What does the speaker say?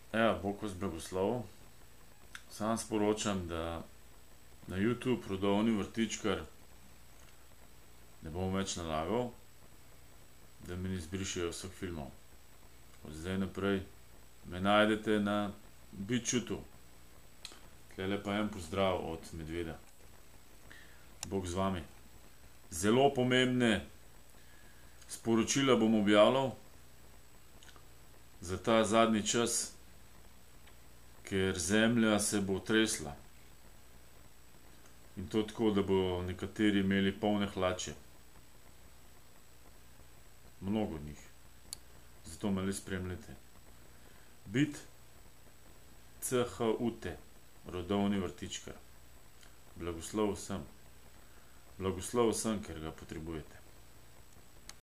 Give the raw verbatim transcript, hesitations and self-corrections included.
Ja, Bog vas blagoslov. Sam sporočam, da na YouTube Rodovni vrtičkar ne bom več nalagal, da mi ne izbrišejo vseh filmov. Od zdaj naprej me najdete na BitChutu. Tlele pa en pozdrav od Medveda. Bog z vami. Zelo pomembne sporočila bom objavljal za ta zadnji čas, ker zemlja se bo tresla. In to tako, da bo nekateri imeli polne hlače. Mnogo od njih. Zato me le spremljate. Bit C H U T, Rodovni vrtičkar. Blagoslov vsem. Blagoslov vsem, ker ga potrebujete.